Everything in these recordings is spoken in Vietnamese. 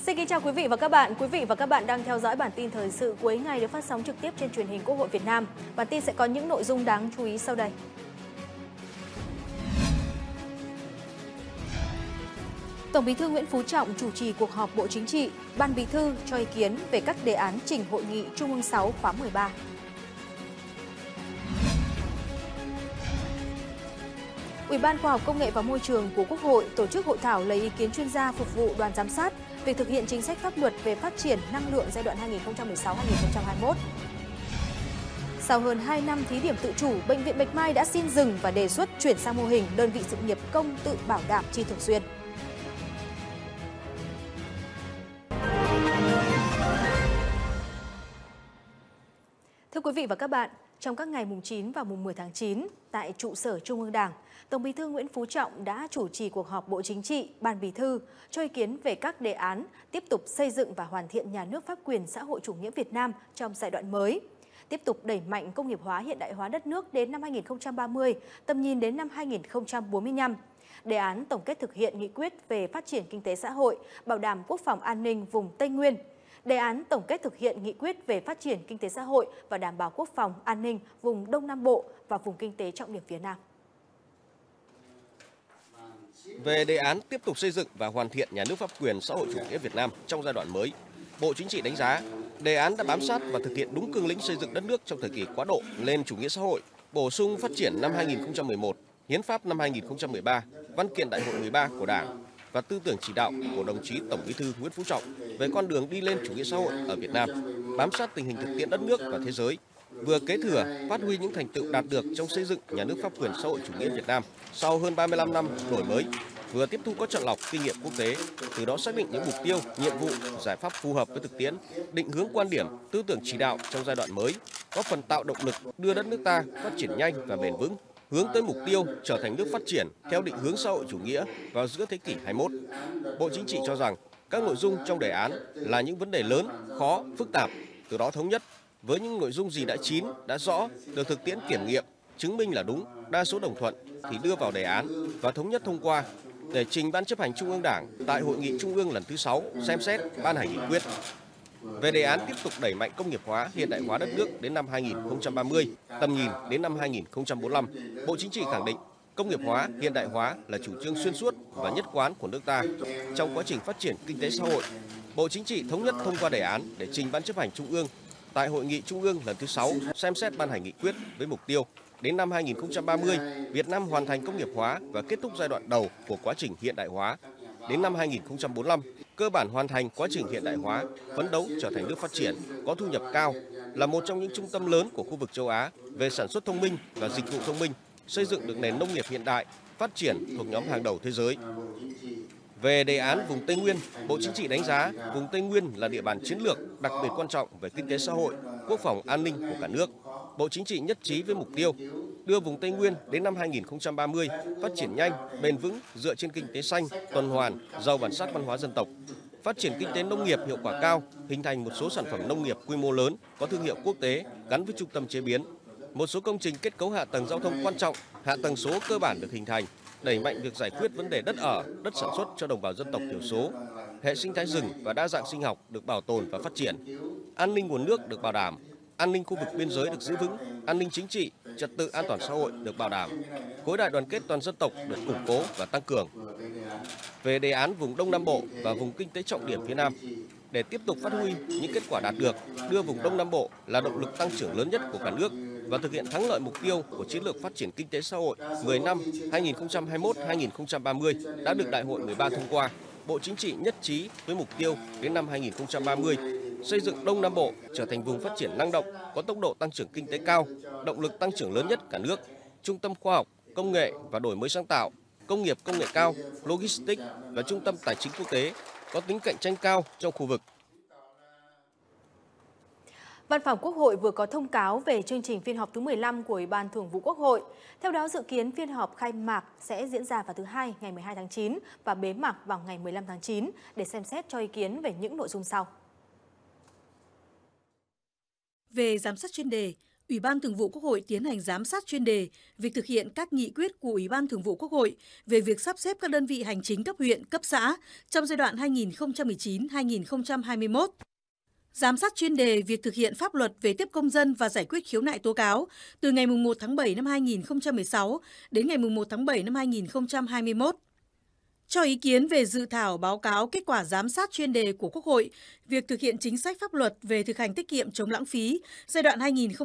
Xin kính chào quý vị và các bạn. Quý vị và các bạn đang theo dõi bản tin thời sự cuối ngày được phát sóng trực tiếp trên truyền hình Quốc hội Việt Nam. Bản tin sẽ có những nội dung đáng chú ý sau đây. Tổng Bí thư Nguyễn Phú Trọng chủ trì cuộc họp Bộ Chính trị, Ban Bí thư cho ý kiến về các đề án trình Hội nghị Trung ương 6 khóa 13. Ủy ban Khoa học Công nghệ và Môi trường của Quốc hội tổ chức hội thảo lấy ý kiến chuyên gia phục vụ đoàn giám sát việc thực hiện chính sách pháp luật về phát triển năng lượng giai đoạn 2016-2021. Sau hơn 2 năm thí điểm tự chủ, Bệnh viện Bạch Mai đã xin dừng và đề xuất chuyển sang mô hình đơn vị sự nghiệp công tự bảo đảm chi thường xuyên. Thưa quý vị và các bạn, trong các ngày mùng 9 và mùng 10 tháng 9, tại trụ sở Trung ương Đảng, Tổng Bí thư Nguyễn Phú Trọng đã chủ trì cuộc họp Bộ Chính trị, Ban Bí thư cho ý kiến về các đề án tiếp tục xây dựng và hoàn thiện nhà nước pháp quyền xã hội chủ nghĩa Việt Nam trong giai đoạn mới, tiếp tục đẩy mạnh công nghiệp hóa hiện đại hóa đất nước đến năm 2030, tầm nhìn đến năm 2045. Đề án tổng kết thực hiện nghị quyết về phát triển kinh tế xã hội, bảo đảm quốc phòng an ninh vùng Tây Nguyên. Đề án tổng kết thực hiện nghị quyết về phát triển kinh tế xã hội và đảm bảo quốc phòng an ninh vùng Đông Nam Bộ và vùng kinh tế trọng điểm phía Nam. Về đề án tiếp tục xây dựng và hoàn thiện nhà nước pháp quyền xã hội chủ nghĩa Việt Nam trong giai đoạn mới, Bộ Chính trị đánh giá đề án đã bám sát và thực hiện đúng cương lĩnh xây dựng đất nước trong thời kỳ quá độ lên chủ nghĩa xã hội, bổ sung phát triển năm 2011, Hiến pháp năm 2013, Văn kiện Đại hội 13 của Đảng và tư tưởng chỉ đạo của đồng chí Tổng Bí thư Nguyễn Phú Trọng về con đường đi lên chủ nghĩa xã hội ở Việt Nam, bám sát tình hình thực tiễn đất nước và thế giới, vừa kế thừa, phát huy những thành tựu đạt được trong xây dựng nhà nước pháp quyền xã hội chủ nghĩa Việt Nam sau hơn 35 năm đổi mới, vừa tiếp thu có chọn lọc kinh nghiệm quốc tế, từ đó xác định những mục tiêu, nhiệm vụ, giải pháp phù hợp với thực tiễn, định hướng quan điểm, tư tưởng chỉ đạo trong giai đoạn mới, góp phần tạo động lực đưa đất nước ta phát triển nhanh và bền vững, hướng tới mục tiêu trở thành nước phát triển theo định hướng xã hội chủ nghĩa vào giữa thế kỷ 21. Bộ Chính trị cho rằng các nội dung trong đề án là những vấn đề lớn, khó, phức tạp, từ đó thống nhất với những nội dung gì đã chín, đã rõ, được thực tiễn kiểm nghiệm, chứng minh là đúng, đa số đồng thuận thì đưa vào đề án và thống nhất thông qua để trình Ban Chấp hành Trung ương Đảng tại Hội nghị Trung ương lần thứ 6 xem xét ban hành nghị quyết. Về đề án tiếp tục đẩy mạnh công nghiệp hóa, hiện đại hóa đất nước đến năm 2030, tầm nhìn đến năm 2045, Bộ Chính trị khẳng định công nghiệp hóa, hiện đại hóa là chủ trương xuyên suốt và nhất quán của nước ta trong quá trình phát triển kinh tế xã hội. Bộ Chính trị thống nhất thông qua đề án để trình Ban Chấp hành Trung ương tại Hội nghị Trung ương lần thứ 6 xem xét ban hành nghị quyết với mục tiêu đến năm 2030, Việt Nam hoàn thành công nghiệp hóa và kết thúc giai đoạn đầu của quá trình hiện đại hóa. Đến năm 2045, cơ bản hoàn thành quá trình hiện đại hóa, phấn đấu trở thành nước phát triển, có thu nhập cao, là một trong những trung tâm lớn của khu vực châu Á về sản xuất thông minh và dịch vụ thông minh, xây dựng được nền nông nghiệp hiện đại, phát triển thuộc nhóm hàng đầu thế giới. Về đề án vùng Tây Nguyên, Bộ Chính trị đánh giá vùng Tây Nguyên là địa bàn chiến lược đặc biệt quan trọng về kinh tế xã hội, quốc phòng an ninh của cả nước. Bộ Chính trị nhất trí với mục tiêu đưa vùng Tây Nguyên đến năm 2030 phát triển nhanh, bền vững dựa trên kinh tế xanh, tuần hoàn, giàu bản sắc văn hóa dân tộc, phát triển kinh tế nông nghiệp hiệu quả cao, hình thành một số sản phẩm nông nghiệp quy mô lớn có thương hiệu quốc tế gắn với trung tâm chế biến. Một số công trình kết cấu hạ tầng giao thông quan trọng, hạ tầng số cơ bản được hình thành, đẩy mạnh việc giải quyết vấn đề đất ở, đất sản xuất cho đồng bào dân tộc thiểu số. Hệ sinh thái rừng và đa dạng sinh học được bảo tồn và phát triển. An ninh nguồn nước được bảo đảm, an ninh khu vực biên giới được giữ vững, an ninh chính trị, trật tự an toàn xã hội được bảo đảm. Khối đại đoàn kết toàn dân tộc được củng cố và tăng cường. Về đề án vùng Đông Nam Bộ và vùng kinh tế trọng điểm phía Nam, để tiếp tục phát huy những kết quả đạt được, đưa vùng Đông Nam Bộ là động lực tăng trưởng lớn nhất của cả nước và thực hiện thắng lợi mục tiêu của chiến lược phát triển kinh tế xã hội 10 năm 2021-2030 đã được Đại hội 13 thông qua. Bộ Chính trị nhất trí với mục tiêu đến năm 2030 xây dựng Đông Nam Bộ trở thành vùng phát triển năng động, có tốc độ tăng trưởng kinh tế cao, động lực tăng trưởng lớn nhất cả nước, trung tâm khoa học, công nghệ và đổi mới sáng tạo, công nghiệp công nghệ cao, logistics và trung tâm tài chính quốc tế, có tính cạnh tranh cao trong khu vực. Văn phòng Quốc hội vừa có thông cáo về chương trình phiên họp thứ 15 của Ủy ban Thường vụ Quốc hội. Theo đó, dự kiến phiên họp khai mạc sẽ diễn ra vào thứ Hai ngày 12 tháng 9 và bế mạc vào ngày 15 tháng 9 để xem xét cho ý kiến về những nội dung sau. Về giám sát chuyên đề, Ủy ban Thường vụ Quốc hội tiến hành giám sát chuyên đề việc thực hiện các nghị quyết của Ủy ban Thường vụ Quốc hội về việc sắp xếp các đơn vị hành chính cấp huyện, cấp xã trong giai đoạn 2019-2021. Giám sát chuyên đề việc thực hiện pháp luật về tiếp công dân và giải quyết khiếu nại tố cáo từ ngày 1 tháng 7 năm 2016 đến ngày 1 tháng 7 năm 2021. Cho ý kiến về dự thảo báo cáo kết quả giám sát chuyên đề của Quốc hội việc thực hiện chính sách pháp luật về thực hành tiết kiệm chống lãng phí giai đoạn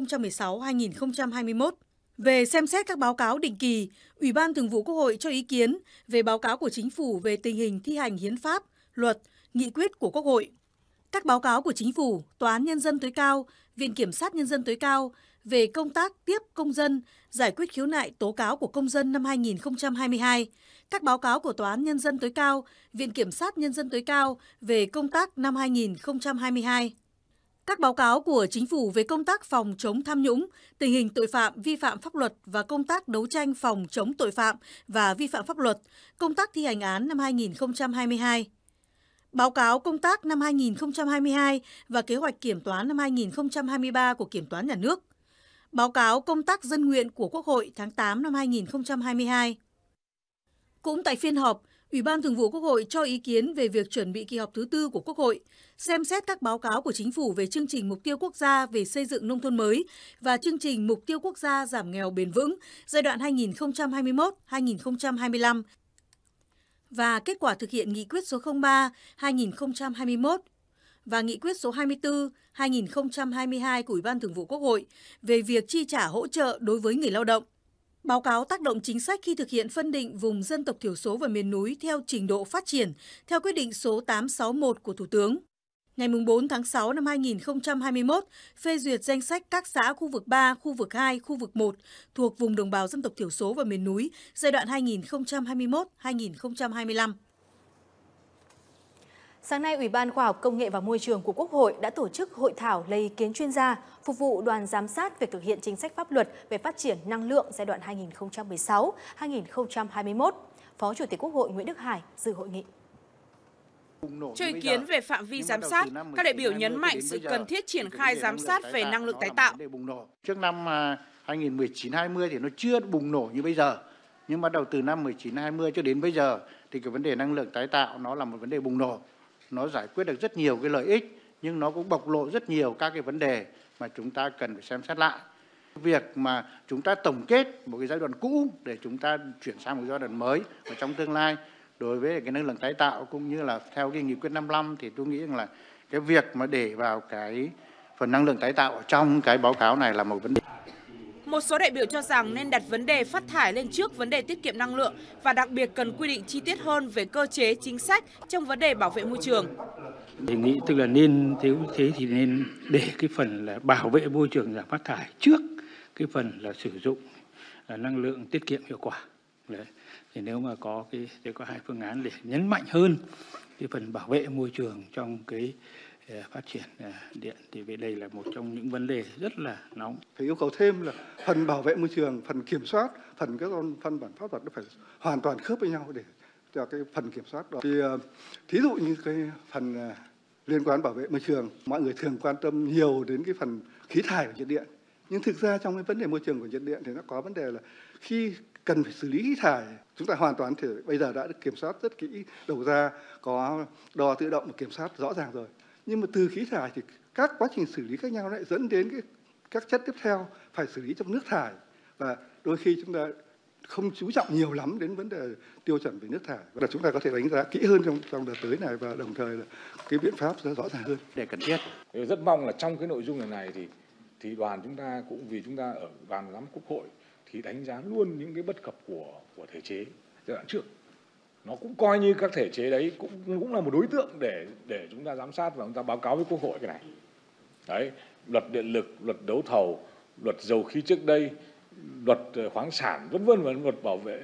2016-2021. Về xem xét các báo cáo định kỳ, Ủy ban Thường vụ Quốc hội cho ý kiến về báo cáo của Chính phủ về tình hình thi hành hiến pháp, luật, nghị quyết của Quốc hội. Các báo cáo của Chính phủ, Tòa án Nhân dân tối cao, Viện Kiểm sát Nhân dân tối cao về công tác tiếp công dân, giải quyết khiếu nại tố cáo của công dân năm 2022, các báo cáo của Tòa án Nhân dân tối cao, Viện Kiểm sát Nhân dân tối cao về công tác năm 2022. Các báo cáo của Chính phủ về công tác phòng chống tham nhũng, tình hình tội phạm vi phạm pháp luật và công tác đấu tranh phòng chống tội phạm và vi phạm pháp luật, công tác thi hành án năm 2022. Báo cáo công tác năm 2022 và kế hoạch kiểm toán năm 2023 của Kiểm toán Nhà nước. Báo cáo công tác dân nguyện của Quốc hội tháng 8 năm 2022. Cũng tại phiên họp, Ủy ban Thường vụ Quốc hội cho ý kiến về việc chuẩn bị kỳ họp thứ 4 của Quốc hội, xem xét các báo cáo của Chính phủ về chương trình mục tiêu quốc gia về xây dựng nông thôn mới và chương trình mục tiêu quốc gia giảm nghèo bền vững giai đoạn 2021-2025 và kết quả thực hiện nghị quyết số 03/2021 và nghị quyết số 24/2022 của Ủy ban Thường vụ Quốc hội về việc chi trả hỗ trợ đối với người lao động. Báo cáo tác động chính sách khi thực hiện phân định vùng dân tộc thiểu số và miền núi theo trình độ phát triển theo quyết định số 861 của Thủ tướng. Ngày 4 tháng 6 năm 2021, phê duyệt danh sách các xã khu vực 3, khu vực 2, khu vực 1 thuộc vùng đồng bào dân tộc thiểu số và miền núi giai đoạn 2021-2025. Sáng nay, Ủy ban Khoa học Công nghệ và Môi trường của Quốc hội đã tổ chức hội thảo lấy ý kiến chuyên gia phục vụ đoàn giám sát việc thực hiện chính sách pháp luật về phát triển năng lượng giai đoạn 2016-2021. Phó Chủ tịch Quốc hội Nguyễn Đức Hải dự hội nghị. Cho ý kiến về phạm vi giám sát, các đại biểu nhấn mạnh sự cần thiết triển khai giám sát về năng lượng tái tạo. Trước năm 2019-20 thì nó chưa bùng nổ như bây giờ, nhưng bắt đầu từ năm 19-20 cho đến bây giờ thì cái vấn đề năng lượng tái tạo nó là một vấn đề bùng nổ. Nó giải quyết được rất nhiều cái lợi ích, nhưng nó cũng bộc lộ rất nhiều các cái vấn đề mà chúng ta cần phải xem xét lại. Việc mà chúng ta tổng kết một cái giai đoạn cũ để chúng ta chuyển sang một giai đoạn mới và trong tương lai đối với cái năng lượng tái tạo cũng như là theo cái nghị quyết 55 thì tôi nghĩ rằng là cái việc mà để vào cái phần năng lượng tái tạo ở trong cái báo cáo này là một vấn đề. Một số đại biểu cho rằng nên đặt vấn đề phát thải lên trước vấn đề tiết kiệm năng lượng và đặc biệt cần quy định chi tiết hơn về cơ chế chính sách trong vấn đề bảo vệ môi trường. Đề nghị tức là nên thế thì nên để cái phần là bảo vệ môi trường giảm phát thải trước cái phần là sử dụng năng lượng tiết kiệm hiệu quả. Đấy. Thì nếu mà có có hai phương án để nhấn mạnh hơn cái phần bảo vệ môi trường trong cái phát triển điện thì đây là một trong những vấn đề rất là nóng. Phải yêu cầu thêm là phần bảo vệ môi trường, phần kiểm soát, phần các văn bản pháp luật nó phải hoàn toàn khớp với nhau để cho cái phần kiểm soát đó. Thì thí dụ như cái phần liên quan bảo vệ môi trường, mọi người thường quan tâm nhiều đến cái phần khí thải của nhiệt điện. Nhưng thực ra trong cái vấn đề môi trường của nhiệt điện thì nó có vấn đề là khi cần phải xử lý khí thải, chúng ta hoàn toàn thì bây giờ đã được kiểm soát rất kỹ, đầu ra có đo tự động và kiểm soát rõ ràng rồi. Nhưng mà từ khí thải thì các quá trình xử lý khác nhau lại dẫn đến các chất tiếp theo phải xử lý trong nước thải, và đôi khi chúng ta không chú trọng nhiều lắm đến vấn đề tiêu chuẩn về nước thải, và chúng ta có thể đánh giá kỹ hơn trong đợt tới này và đồng thời là cái biện pháp sẽ rõ ràng hơn để cần thiết. Rất mong là trong cái nội dung này thì đoàn chúng ta cũng vì chúng ta ở đoàn giám Quốc hội thì đánh giá luôn những cái bất cập của thể chế giai đoạn trước. Nó cũng coi như các thể chế đấy cũng là một đối tượng để chúng ta giám sát và chúng ta báo cáo với Quốc hội cái này. Đấy, luật điện lực, luật đấu thầu, luật dầu khí trước đây, luật khoáng sản vân vân và luật bảo vệ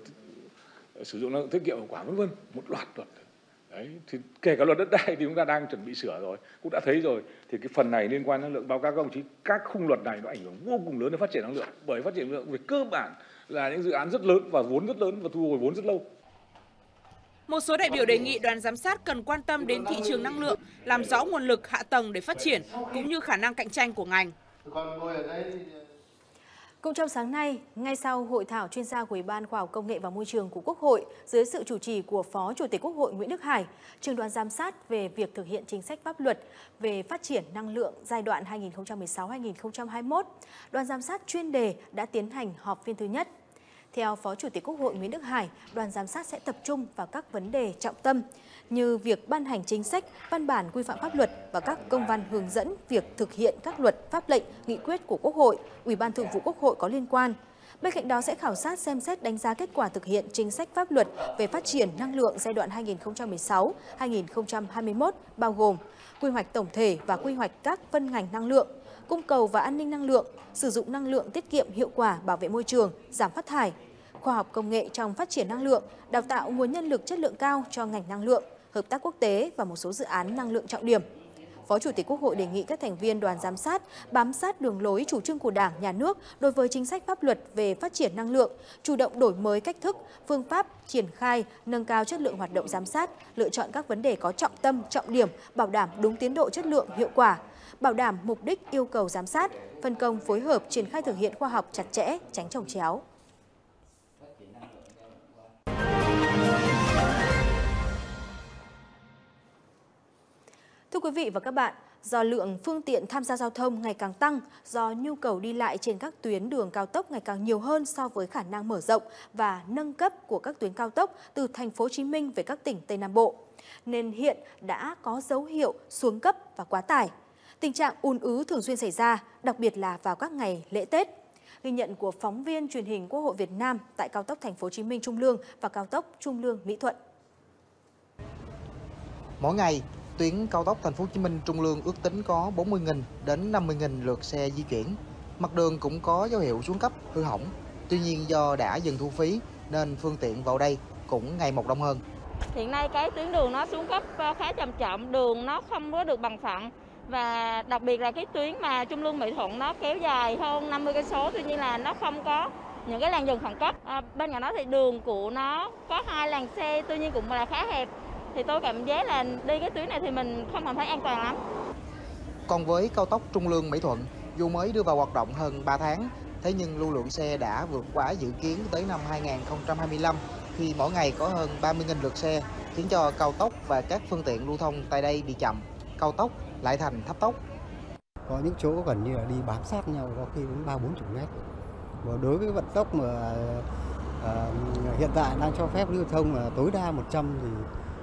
sử dụng năng lượng tiết kiệm hiệu quả vân vân, một loạt luật. Đấy, thì kể cả luật đất đai thì chúng ta đang chuẩn bị sửa rồi, cũng đã thấy rồi. Thì cái phần này liên quan năng lượng báo cáo các đồng chí, các khung luật này nó ảnh hưởng vô cùng lớn đến phát triển năng lượng, bởi phát triển năng lượng về cơ bản là những dự án rất lớn và vốn rất lớn và thu hồi vốn rất lâu. Một số đại biểu đề nghị đoàn giám sát cần quan tâm đến thị trường năng lượng, làm rõ nguồn lực, hạ tầng để phát triển cũng như khả năng cạnh tranh của ngành. Còn ngồi ở đây Cũng trong sáng nay, ngay sau hội thảo chuyên gia của Ủy ban Khoa học Công nghệ và Môi trường của Quốc hội dưới sự chủ trì của Phó Chủ tịch Quốc hội Nguyễn Đức Hải, trưởng đoàn giám sát về việc thực hiện chính sách pháp luật về phát triển năng lượng giai đoạn 2016-2021, đoàn giám sát chuyên đề đã tiến hành họp phiên thứ nhất. Theo Phó Chủ tịch Quốc hội Nguyễn Đức Hải, đoàn giám sát sẽ tập trung vào các vấn đề trọng tâm như việc ban hành chính sách, văn bản quy phạm pháp luật và các công văn hướng dẫn việc thực hiện các luật, pháp lệnh, nghị quyết của Quốc hội, Ủy ban Thường vụ Quốc hội có liên quan. Bên cạnh đó sẽ khảo sát xem xét đánh giá kết quả thực hiện chính sách pháp luật về phát triển năng lượng giai đoạn 2016-2021 bao gồm quy hoạch tổng thể và quy hoạch các phân ngành năng lượng, cung cầu và an ninh năng lượng, sử dụng năng lượng tiết kiệm hiệu quả, bảo vệ môi trường, giảm phát thải, khoa học công nghệ trong phát triển năng lượng, đào tạo nguồn nhân lực chất lượng cao cho ngành năng lượng, hợp tác quốc tế và một số dự án năng lượng trọng điểm. Phó Chủ tịch Quốc hội đề nghị các thành viên đoàn giám sát bám sát đường lối chủ trương của Đảng, Nhà nước đối với chính sách pháp luật về phát triển năng lượng, chủ động đổi mới cách thức, phương pháp triển khai, nâng cao chất lượng hoạt động giám sát, lựa chọn các vấn đề có trọng tâm, trọng điểm, bảo đảm đúng tiến độ, chất lượng, hiệu quả, bảo đảm mục đích yêu cầu giám sát, phân công phối hợp triển khai thực hiện khoa học chặt chẽ, tránh chồng chéo. Thưa quý vị và các bạn, do lượng phương tiện tham gia giao thông ngày càng tăng, do nhu cầu đi lại trên các tuyến đường cao tốc ngày càng nhiều hơn so với khả năng mở rộng và nâng cấp của các tuyến cao tốc từ thành phố Hồ Chí Minh về các tỉnh Tây Nam Bộ, nên hiện đã có dấu hiệu xuống cấp và quá tải. Tình trạng ùn ứ thường xuyên xảy ra, đặc biệt là vào các ngày lễ Tết. Ghi nhận của phóng viên truyền hình Quốc hội Việt Nam tại cao tốc thành phố Hồ Chí Minh Trung Lương và cao tốc Trung Lương Mỹ Thuận. Mỗi ngày, tuyến cao tốc thành phố Hồ Chí Minh Trung Lương ước tính có 40.000 đến 50.000 lượt xe di chuyển. Mặt đường cũng có dấu hiệu xuống cấp, hư hỏng. Tuy nhiên do đã dừng thu phí nên phương tiện vào đây cũng ngày một đông hơn. Hiện nay cái tuyến đường nó xuống cấp khá trầm trọng, đường nó không có được bằng phẳng và đặc biệt là cái tuyến mà Trung Lương Mỹ Thuận nó kéo dài hơn 50 cây số, tuy nhiên là nó không có những cái làn dừng khẩn cấp. Bên cạnh đó thì đường của nó có 2 làn xe, tuy nhiên cũng là khá hẹp. Thì tôi cảm giác là đi cái tuyến này thì mình không cảm thấy an toàn lắm. Còn với cao tốc Trung Lương Mỹ Thuận, dù mới đưa vào hoạt động hơn 3 tháng, thế nhưng lưu lượng xe đã vượt quá dự kiến tới năm 2025 khi mỗi ngày có hơn 30.000 lượt xe, khiến cho cao tốc và các phương tiện lưu thông tại đây bị chậm, cao tốc lại thành thấp tốc. Có những chỗ gần như là đi bám sát nhau, có khi đến 30-40 mét. Và đối với vận tốc mà hiện tại đang cho phép lưu thông là tối đa 100 thì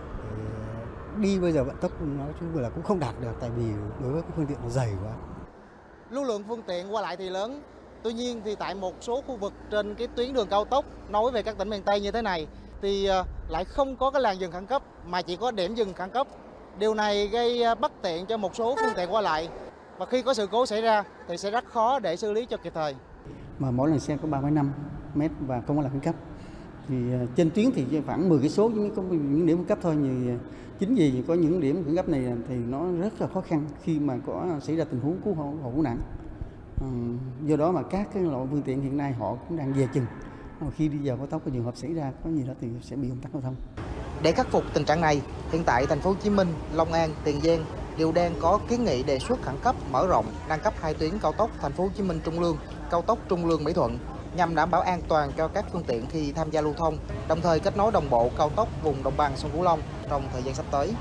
đi bây giờ vận tốc nói chung là cũng không đạt được, tại vì đối với cái phương tiện nó dày quá. Lưu lượng phương tiện qua lại thì lớn, tuy nhiên thì tại một số khu vực trên cái tuyến đường cao tốc nối về các tỉnh miền Tây như thế này thì lại không có cái làn dừng khẩn cấp mà chỉ có điểm dừng khẩn cấp. Điều này gây bất tiện cho một số phương tiện qua lại và khi có sự cố xảy ra thì sẽ rất khó để xử lý cho kịp thời. Mà mỗi lần xe có 35 mét và không có làn khẩn cấp. Thì trên tuyến thì khoảng 10 cây số nhưng có những điểm khẩn cấp thôi, chính vì có những điểm khẩn cấp này thì nó rất là khó khăn khi mà có xảy ra tình huống cứu hộ cứu nạn. Do đó mà các cái loại phương tiện hiện nay họ cũng đang dè chừng, khi đi vào cao tốc có trường hợp xảy ra có gì đó thì sẽ bị ùn tắc giao thông. Để khắc phục tình trạng này, hiện tại thành phố Hồ Chí Minh, Long An, Tiền Giang đều đang có kiến nghị đề xuất khẩn cấp mở rộng nâng cấp 2 tuyến cao tốc thành phố Hồ Chí Minh Trung Lương, cao tốc Trung Lương Mỹ Thuận nhằm đảm bảo an toàn cho các phương tiện khi tham gia lưu thông, đồng thời kết nối đồng bộ cao tốc vùng đồng bằng sông Cửu Long trong thời gian sắp tới.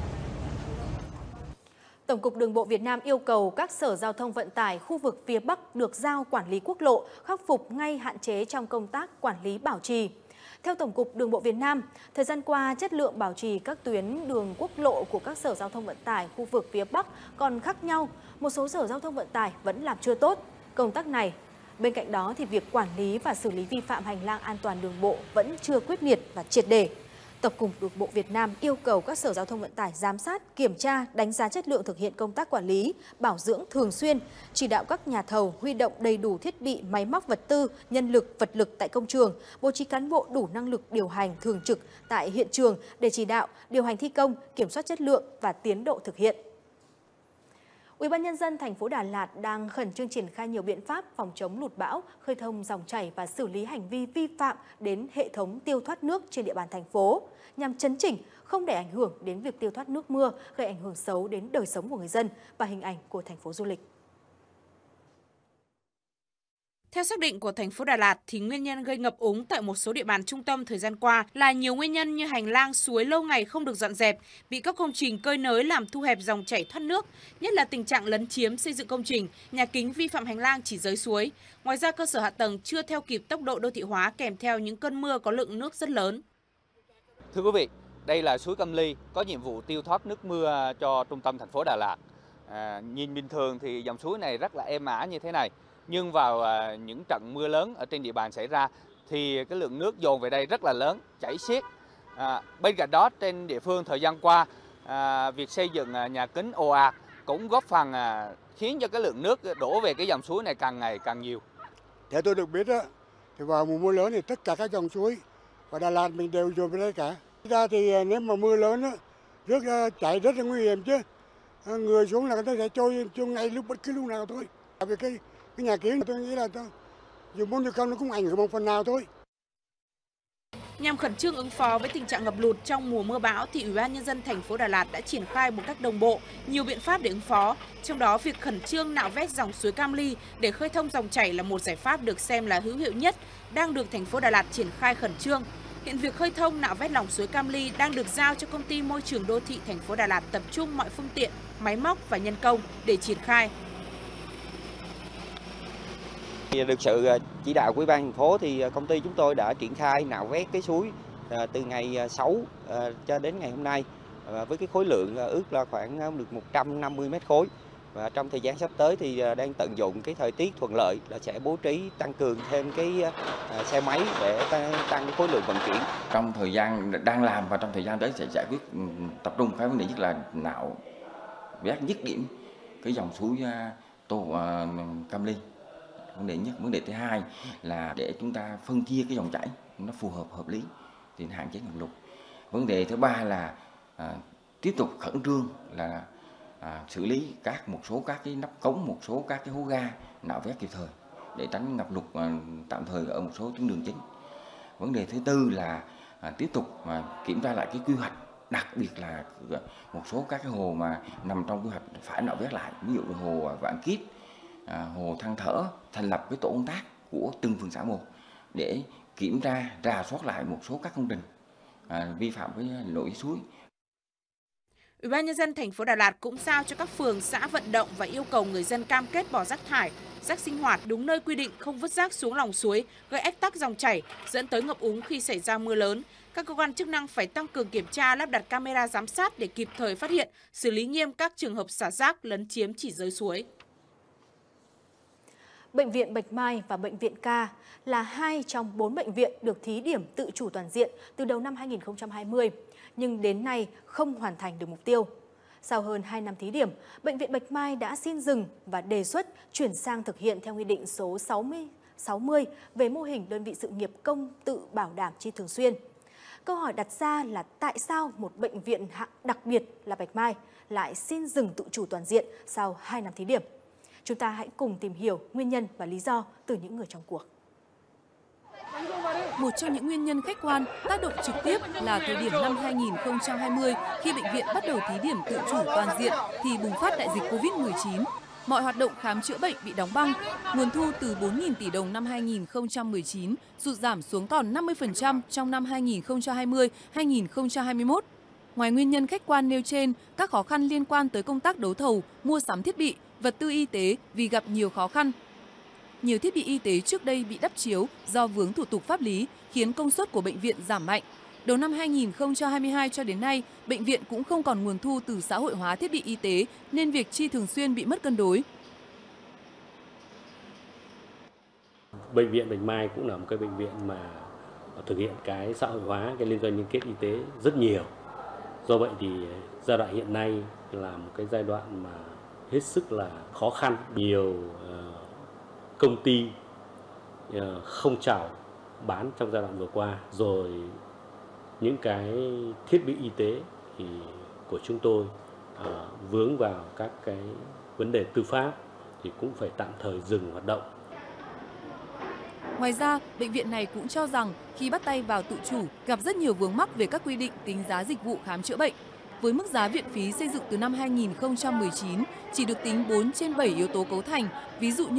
Tổng cục Đường bộ Việt Nam yêu cầu các sở giao thông vận tải khu vực phía Bắc được giao quản lý quốc lộ, khắc phục ngay hạn chế trong công tác quản lý bảo trì. Theo Tổng cục Đường bộ Việt Nam, thời gian qua chất lượng bảo trì các tuyến đường quốc lộ của các sở giao thông vận tải khu vực phía Bắc còn khác nhau, một số sở giao thông vận tải vẫn làm chưa tốt công tác này. Bên cạnh đó thì việc quản lý và xử lý vi phạm hành lang an toàn đường bộ vẫn chưa quyết liệt và triệt để. Tổng cục Đường bộ Việt Nam yêu cầu các sở giao thông vận tải giám sát, kiểm tra, đánh giá chất lượng thực hiện công tác quản lý, bảo dưỡng thường xuyên, chỉ đạo các nhà thầu huy động đầy đủ thiết bị, máy móc, vật tư, nhân lực, vật lực tại công trường, bố trí cán bộ đủ năng lực điều hành thường trực tại hiện trường để chỉ đạo, điều hành thi công, kiểm soát chất lượng và tiến độ thực hiện. Ủy ban nhân dân thành phố Đà Lạt đang khẩn trương triển khai nhiều biện pháp phòng chống lụt bão, khơi thông dòng chảy và xử lý hành vi vi phạm đến hệ thống tiêu thoát nước trên địa bàn thành phố, nhằm chấn chỉnh, không để ảnh hưởng đến việc tiêu thoát nước mưa, gây ảnh hưởng xấu đến đời sống của người dân và hình ảnh của thành phố du lịch. Theo xác định của thành phố Đà Lạt thì nguyên nhân gây ngập úng tại một số địa bàn trung tâm thời gian qua là nhiều nguyên nhân như hành lang suối lâu ngày không được dọn dẹp, bị các công trình cơi nới làm thu hẹp dòng chảy thoát nước, nhất là tình trạng lấn chiếm xây dựng công trình, nhà kính vi phạm hành lang chỉ dưới suối. Ngoài ra cơ sở hạ tầng chưa theo kịp tốc độ đô thị hóa kèm theo những cơn mưa có lượng nước rất lớn. Thưa quý vị, đây là suối Cam Ly có nhiệm vụ tiêu thoát nước mưa cho trung tâm thành phố Đà Lạt. Nhìn bình thường thì dòng suối này rất là êm ả như thế này. Nhưng vào những trận mưa lớn ở trên địa bàn xảy ra thì cái lượng nước dồn về đây rất là lớn, chảy xiết. Bên cạnh đó trên địa phương thời gian qua, việc xây dựng nhà kính ồ ạt cũng góp phần khiến cho cái lượng nước đổ về cái dòng suối này càng ngày càng nhiều. Theo tôi được biết thì vào mùa mưa lớn thì tất cả các dòng suối và Đà Lạt mình đều dồn về đây cả. Ra thì nếu mà mưa lớn nước chảy rất là nguy hiểm chứ. Người xuống là người ta sẽ trôi ngay bất cứ lúc nào thôi. Vì cái nhà kính tôi nghĩ là dù muốn được không nó cũng ảnh hưởng một phần nào thôi. Nhằm khẩn trương ứng phó với tình trạng ngập lụt trong mùa mưa bão thì Ủy ban nhân dân thành phố Đà Lạt đã triển khai một cách đồng bộ nhiều biện pháp để ứng phó. Trong đó việc khẩn trương nạo vét dòng suối Cam Ly để khơi thông dòng chảy là một giải pháp được xem là hữu hiệu nhất, đang được thành phố Đà Lạt triển khai khẩn trương. Hiện việc khơi thông nạo vét lòng suối Cam Ly đang được giao cho công ty môi trường đô thị thành phố Đà Lạt tập trung mọi phương tiện, máy móc và nhân công để triển khai. Được sự chỉ đạo của Ủy ban thành phố thì công ty chúng tôi đã triển khai nạo vét cái suối từ ngày 6 cho đến ngày hôm nay với cái khối lượng ước là khoảng được 150 mét khối. Và trong thời gian sắp tới thì đang tận dụng cái thời tiết thuận lợi là sẽ bố trí tăng cường thêm cái xe máy để tăng khối lượng vận chuyển. Trong thời gian đang làm và trong thời gian tới sẽ giải quyết tập trung cái vấn đề nhất là nạo vét dứt điểm cái dòng suối Cam Ly. Vấn đề nhất, vấn đề thứ hai là để chúng ta phân chia cái dòng chảy nó phù hợp hợp lý thì hạn chế ngập lụt. Vấn đề thứ ba là tiếp tục khẩn trương là xử lý một số các cái nắp cống, một số các cái hố ga nạo vét kịp thời để tránh ngập lụt tạm thời ở một số tuyến đường chính. Vấn đề thứ tư là tiếp tục kiểm tra lại cái quy hoạch, đặc biệt là một số các cái hồ mà nằm trong quy hoạch phải nạo vét lại, ví dụ như hồ Vạn Kiếp, hồ Than Thở, thành lập cái tổ công tác của từng phường xã một để kiểm tra, rà soát lại một số các công trình vi phạm với lội suối. Ủy ban nhân dân thành phố Đà Lạt cũng giao cho các phường xã vận động và yêu cầu người dân cam kết bỏ rác thải, rác sinh hoạt đúng nơi quy định, không vứt rác xuống lòng suối, gây ách tắc dòng chảy, dẫn tới ngập úng khi xảy ra mưa lớn. Các cơ quan chức năng phải tăng cường kiểm tra, lắp đặt camera giám sát để kịp thời phát hiện, xử lý nghiêm các trường hợp xả rác lấn chiếm chỉ dưới suối. Bệnh viện Bạch Mai và Bệnh viện K là 2 trong 4 bệnh viện được thí điểm tự chủ toàn diện từ đầu năm 2020, nhưng đến nay không hoàn thành được mục tiêu. Sau hơn 2 năm thí điểm, Bệnh viện Bạch Mai đã xin dừng và đề xuất chuyển sang thực hiện theo Nghị định số 60 về mô hình đơn vị sự nghiệp công tự bảo đảm chi thường xuyên. Câu hỏi đặt ra là tại sao một bệnh viện hạng đặc biệt là Bạch Mai lại xin dừng tự chủ toàn diện sau 2 năm thí điểm? Chúng ta hãy cùng tìm hiểu nguyên nhân và lý do từ những người trong cuộc. Một trong những nguyên nhân khách quan tác động trực tiếp là thời điểm năm 2020 khi bệnh viện bắt đầu thí điểm tự chủ toàn diện thì bùng phát đại dịch Covid-19. Mọi hoạt động khám chữa bệnh bị đóng băng, nguồn thu từ 4.000 tỷ đồng năm 2019 sụt giảm xuống còn 50% trong năm 2020-2021. Ngoài nguyên nhân khách quan nêu trên, các khó khăn liên quan tới công tác đấu thầu, mua sắm thiết bị, vật tư y tế vì gặp nhiều khó khăn. Nhiều thiết bị y tế trước đây bị đắp chiếu do vướng thủ tục pháp lý khiến công suất của bệnh viện giảm mạnh. Đầu năm 2022 cho đến nay, bệnh viện cũng không còn nguồn thu từ xã hội hóa thiết bị y tế nên việc chi thường xuyên bị mất cân đối. Bệnh viện Bạch Mai cũng là một cái bệnh viện mà thực hiện cái xã hội hóa, cái liên doanh liên kết y tế rất nhiều. Do vậy thì giai đoạn hiện nay là một cái giai đoạn mà hết sức là khó khăn, nhiều công ty không chào bán trong giai đoạn vừa qua, rồi những cái thiết bị y tế thì của chúng tôi vướng vào các cái vấn đề tư pháp thì cũng phải tạm thời dừng hoạt động. Ngoài ra, bệnh viện này cũng cho rằng khi bắt tay vào tự chủ gặp rất nhiều vướng mắc về các quy định tính giá dịch vụ khám chữa bệnh. Với mức giá viện phí xây dựng từ năm 2019 chỉ được tính 4 trên 7 yếu tố cấu thành, ví dụ như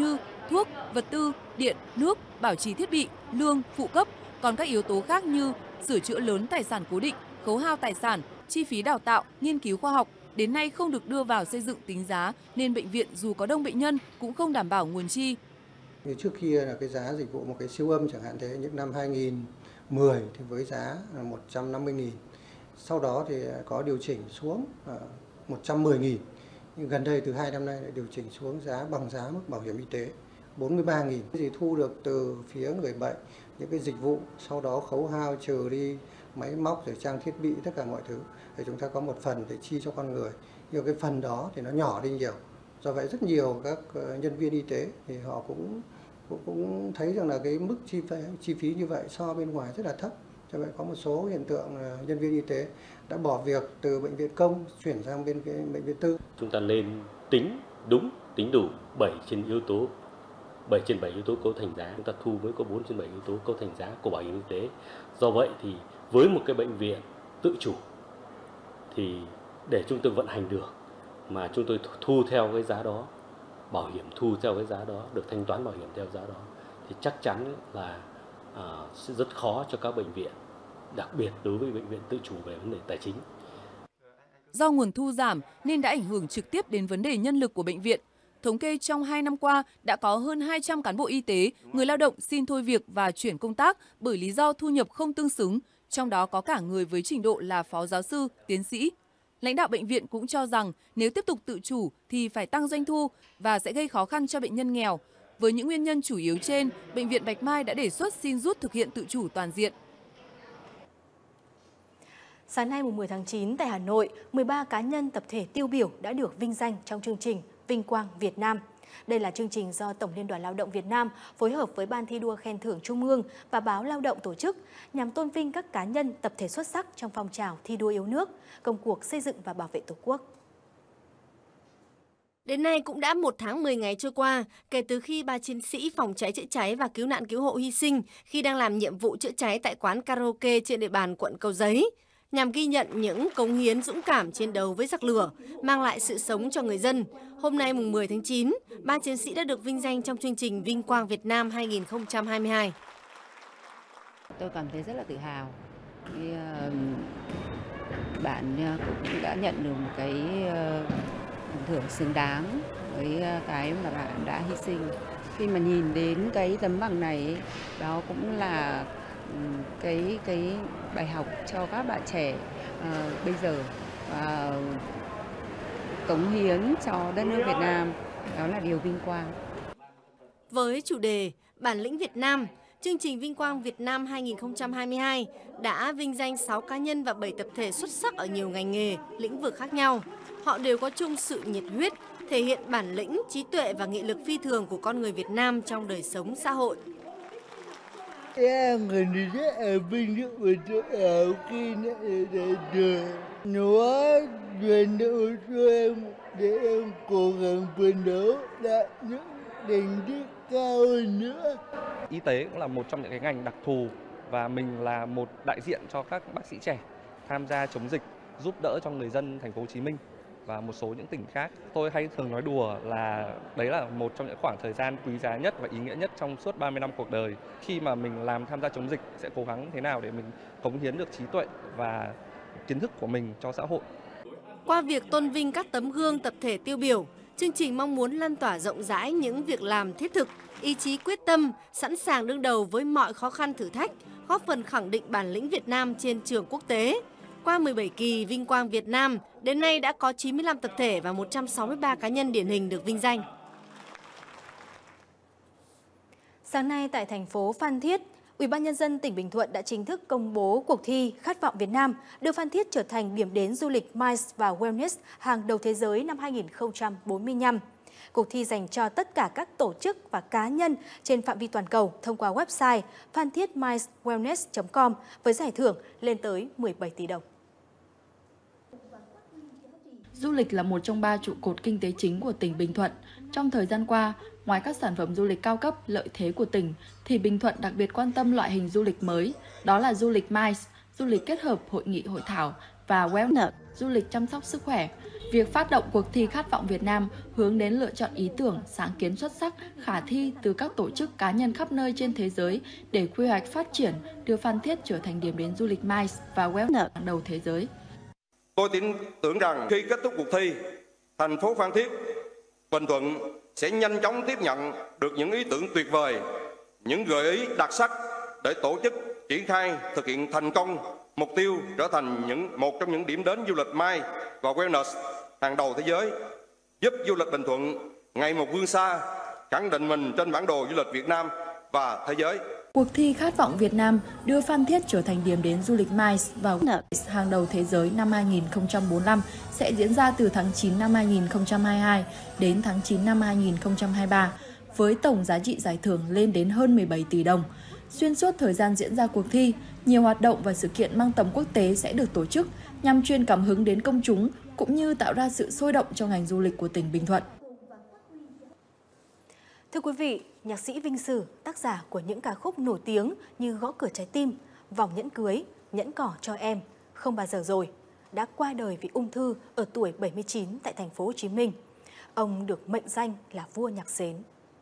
thuốc, vật tư, điện, nước, bảo trì thiết bị, lương, phụ cấp. Còn các yếu tố khác như sửa chữa lớn tài sản cố định, khấu hao tài sản, chi phí đào tạo, nghiên cứu khoa học đến nay không được đưa vào xây dựng tính giá nên bệnh viện dù có đông bệnh nhân cũng không đảm bảo nguồn chi. Như trước kia là cái giá dịch vụ một cái siêu âm chẳng hạn thế, những năm 2010 thì với giá là 150.000. Sau đó thì có điều chỉnh xuống 110.000. Nhưng gần đây từ 2 năm nay lại điều chỉnh xuống giá bằng giá mức bảo hiểm y tế 43.000. Thì thu được từ phía người bệnh những cái dịch vụ, sau đó khấu hao trừ đi máy móc rồi trang thiết bị tất cả mọi thứ để chúng ta có một phần để chi cho con người. Nhưng cái phần đó thì nó nhỏ đi nhiều. Do vậy rất nhiều các nhân viên y tế thì họ cũng thấy rằng là cái mức chi phí như vậy so bên ngoài rất là thấp. Cho vậy có một số hiện tượng nhân viên y tế đã bỏ việc từ bệnh viện công chuyển sang bên cái bệnh viện tư. Chúng ta nên tính đúng, tính đủ 7 trên bảy yếu tố cấu thành giá. Chúng ta thu mới có 4 trên 7 yếu tố cấu thành giá của bảo hiểm y tế. Do vậy thì với một cái bệnh viện tự chủ thì để chúng tôi vận hành được mà chúng tôi thu theo cái giá đó, bảo hiểm thu theo cái giá đó, được thanh toán bảo hiểm theo giá đó thì chắc chắn là sẽ rất khó cho các bệnh viện, đặc biệt đối với bệnh viện tự chủ về vấn đề tài chính. Do nguồn thu giảm nên đã ảnh hưởng trực tiếp đến vấn đề nhân lực của bệnh viện. Thống kê trong 2 năm qua đã có hơn 200 cán bộ y tế, người lao động xin thôi việc và chuyển công tác bởi lý do thu nhập không tương xứng, trong đó có cả người với trình độ là phó giáo sư, tiến sĩ. Lãnh đạo bệnh viện cũng cho rằng nếu tiếp tục tự chủ thì phải tăng doanh thu và sẽ gây khó khăn cho bệnh nhân nghèo. Với những nguyên nhân chủ yếu trên, Bệnh viện Bạch Mai đã đề xuất xin rút thực hiện tự chủ toàn diện. Sáng nay 10 tháng 9 tại Hà Nội, 13 cá nhân tập thể tiêu biểu đã được vinh danh trong chương trình Vinh Quang Việt Nam. Đây là chương trình do Tổng Liên đoàn Lao động Việt Nam phối hợp với Ban thi đua khen thưởng Trung ương và Báo Lao động tổ chức nhằm tôn vinh các cá nhân tập thể xuất sắc trong phong trào thi đua yêu nước, công cuộc xây dựng và bảo vệ Tổ quốc. Đến nay cũng đã 1 tháng 10 ngày trôi qua kể từ khi 3 chiến sĩ phòng cháy chữa cháy và cứu nạn cứu hộ hy sinh khi đang làm nhiệm vụ chữa cháy tại quán karaoke trên địa bàn quận Cầu Giấy. Nhằm ghi nhận những cống hiến dũng cảm chiến đấu với giặc lửa, mang lại sự sống cho người dân. Hôm nay 10 tháng 9, 3 chiến sĩ đã được vinh danh trong chương trình Vinh Quang Việt Nam 2022. Tôi cảm thấy rất là tự hào. Bạn cũng đã nhận được một cái thưởng xứng đáng với cái mà bạn đã hy sinh. Khi mà nhìn đến cái tấm bằng này, đó cũng là cái bài học cho các bạn trẻ bây giờ cống hiến cho đất nước Việt Nam, đó là điều vinh quang. Với chủ đề Bản lĩnh Việt Nam, chương trình Vinh Quang Việt Nam 2022 đã vinh danh 6 cá nhân và 7 tập thể xuất sắc ở nhiều ngành nghề, lĩnh vực khác nhau. Họ đều có chung sự nhiệt huyết, thể hiện bản lĩnh, trí tuệ và nghị lực phi thường của con người Việt Nam trong đời sống xã hội. Em người rất là vinh dự và tự hào khi được nó truyền động cho em để em cố gắng phấn đấu đạt những thành tích cao hơn nữa. Y tế cũng là một trong những cái ngành đặc thù và mình là một đại diện cho các bác sĩ trẻ tham gia chống dịch, giúp đỡ cho người dân thành phố Hồ Chí Minh và một số những tỉnh khác. Tôi hay thường nói đùa là đấy là một trong những khoảng thời gian quý giá nhất và ý nghĩa nhất trong suốt 30 năm cuộc đời. Khi mà mình tham gia chống dịch sẽ cố gắng thế nào để mình cống hiến được trí tuệ và kiến thức của mình cho xã hội. Qua việc tôn vinh các tấm gương tập thể tiêu biểu, chương trình mong muốn lan tỏa rộng rãi những việc làm thiết thực, ý chí quyết tâm, sẵn sàng đương đầu với mọi khó khăn thử thách, góp phần khẳng định bản lĩnh Việt Nam trên trường quốc tế. Qua 17 kỳ Vinh Quang Việt Nam, đến nay đã có 95 tập thể và 163 cá nhân điển hình được vinh danh. Sáng nay tại thành phố Phan Thiết, Ủy ban Nhân dân tỉnh Bình Thuận đã chính thức công bố cuộc thi Khát vọng Việt Nam, đưa Phan Thiết trở thành điểm đến du lịch MICE và Wellness hàng đầu thế giới năm 2045. Cuộc thi dành cho tất cả các tổ chức và cá nhân trên phạm vi toàn cầu thông qua website phanthitmicewellness.com với giải thưởng lên tới 17 tỷ đồng. Du lịch là một trong 3 trụ cột kinh tế chính của tỉnh Bình Thuận. Trong thời gian qua, ngoài các sản phẩm du lịch cao cấp lợi thế của tỉnh, thì Bình Thuận đặc biệt quan tâm loại hình du lịch mới, đó là du lịch MICE, du lịch kết hợp hội nghị hội thảo và Wellness, du lịch chăm sóc sức khỏe. Việc phát động cuộc thi Khát vọng Việt Nam hướng đến lựa chọn ý tưởng, sáng kiến xuất sắc, khả thi từ các tổ chức cá nhân khắp nơi trên thế giới để quy hoạch phát triển, đưa Phan Thiết trở thành điểm đến du lịch MICE và wellness hàng đầu thế giới. Tôi tin tưởng rằng khi kết thúc cuộc thi, thành phố Phan Thiết, Bình Thuận sẽ nhanh chóng tiếp nhận được những ý tưởng tuyệt vời, những gợi ý đặc sắc để tổ chức triển khai thực hiện thành công mục tiêu trở thành một trong những điểm đến du lịch MICE và wellness hàng đầu thế giới, giúp du lịch Bình Thuận ngày một vươn xa, khẳng định mình trên bản đồ du lịch Việt Nam và thế giới. Cuộc thi Khát vọng Việt Nam đưa Phan Thiết trở thành điểm đến du lịch MICE và wellness hàng đầu thế giới năm 2045 sẽ diễn ra từ tháng 9 năm 2022 đến tháng 9 năm 2023, với tổng giá trị giải thưởng lên đến hơn 17 tỷ đồng. Xuyên suốt thời gian diễn ra cuộc thi, nhiều hoạt động và sự kiện mang tầm quốc tế sẽ được tổ chức nhằm truyền cảm hứng đến công chúng cũng như tạo ra sự sôi động cho ngành du lịch của tỉnh Bình Thuận. Thưa quý vị, nhạc sĩ Vinh Sử, tác giả của những ca khúc nổi tiếng như Gõ cửa trái tim, Vòng nhẫn cưới, Nhẫn cỏ cho em, Không bao giờ rồi, đã qua đời vì ung thư ở tuổi 79 tại thành phố Hồ Chí Minh. Ông được mệnh danh là vua nhạc xến.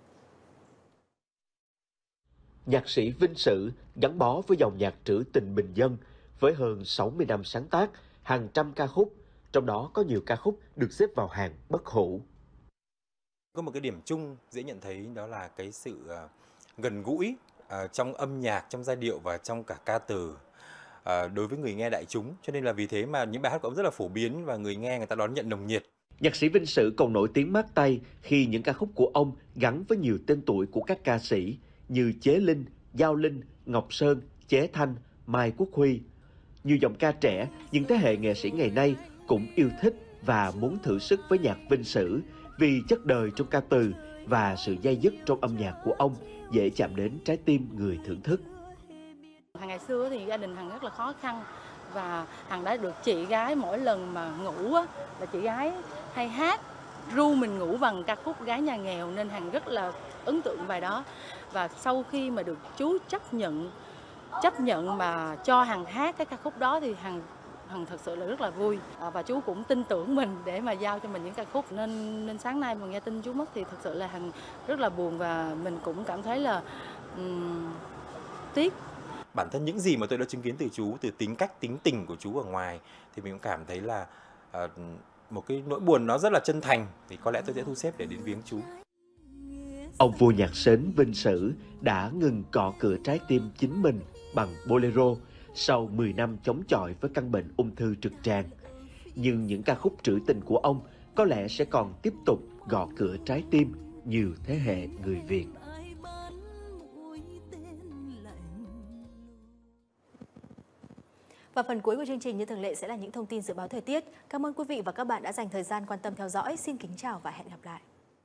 Nhạc sĩ Vinh Sử gắn bó với dòng nhạc trữ tình bình dân với hơn 60 năm sáng tác, hàng trăm ca khúc, trong đó có nhiều ca khúc được xếp vào hàng bất hủ. Có một cái điểm chung dễ nhận thấy đó là cái sự gần gũi trong âm nhạc, trong giai điệu và trong cả ca từ đối với người nghe đại chúng. Cho nên là vì thế mà những bài hát của ông rất là phổ biến và người nghe người ta đón nhận nồng nhiệt. Nhạc sĩ Vinh Sử còn nổi tiếng mát tay khi những ca khúc của ông gắn với nhiều tên tuổi của các ca sĩ như Chế Linh, Giao Linh, Ngọc Sơn, Chế Thanh, Mai Quốc Huy. Nhiều giọng ca trẻ, những thế hệ nghệ sĩ ngày nay cũng yêu thích và muốn thử sức với nhạc Vinh Sử vì chất đời trong ca từ và sự dai dứt trong âm nhạc của ông dễ chạm đến trái tim người thưởng thức. Hàng ngày xưa thì gia đình Hằng rất là khó khăn và Hằng đã được chị gái mỗi lần mà ngủ là chị gái hay hát ru mình ngủ bằng ca khúc Gái Nhà Nghèo, nên Hằng rất là ấn tượng bài đó. Và sau khi mà được chú chấp nhận mà cho Hằng hát cái ca khúc đó thì Hằng thật sự là rất là vui, và chú cũng tin tưởng mình để mà giao cho mình những ca khúc, nên sáng nay mà nghe tin chú mất thì thật sự là Hằng rất là buồn và mình cũng cảm thấy là tiếc. Bản thân những gì mà tôi đã chứng kiến từ chú, từ tính cách, tính tình của chú ở ngoài thì mình cũng cảm thấy là một cái nỗi buồn nó rất là chân thành, thì có lẽ tôi sẽ thu xếp để đến viếng chú. Ông vua nhạc xến Vinh Sử đã ngừng cọ cửa trái tim chính mình bằng bolero sau 10 năm chống chọi với căn bệnh ung thư trực tràng. Nhưng những ca khúc trữ tình của ông có lẽ sẽ còn tiếp tục gõ cửa trái tim nhiều thế hệ người Việt. Và phần cuối của chương trình như thường lệ sẽ là những thông tin dự báo thời tiết. Cảm ơn quý vị và các bạn đã dành thời gian quan tâm theo dõi. Xin kính chào và hẹn gặp lại.